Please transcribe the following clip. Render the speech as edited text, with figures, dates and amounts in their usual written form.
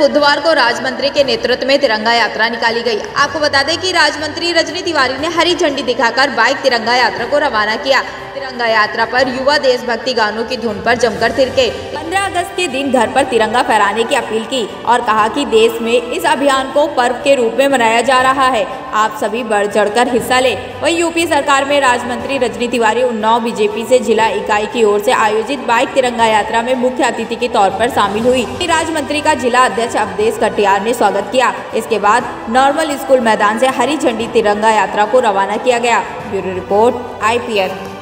बुधवार को राजमंत्री के नेतृत्व में तिरंगा यात्रा निकाली गई। आपको बता दें कि राजमंत्री रजनी तिवारी ने हरी झंडी दिखाकर बाइक तिरंगा यात्रा को रवाना किया। तिरंगा यात्रा पर युवा देशभक्ति गानों की धुन पर जमकर थिरके। 15 अगस्त के दिन घर पर तिरंगा फहराने की अपील की और कहा कि देश में इस अभियान को पर्व के रूप में मनाया जा रहा है, आप सभी बढ़ चढ़कर हिस्सा लें। वहीं यूपी सरकार में राजमंत्री रजनी तिवारी उन्नाव बीजेपी से जिला इकाई की ओर से आयोजित बाइक तिरंगा यात्रा में मुख्य अतिथि के तौर पर शामिल हुई। राजमंत्री का जिला अध्यक्ष अवधेश कटियार ने स्वागत किया। इसके बाद नॉर्मल स्कूल मैदान से हरी झंडी तिरंगा यात्रा को रवाना किया गया। Bureau report IPN।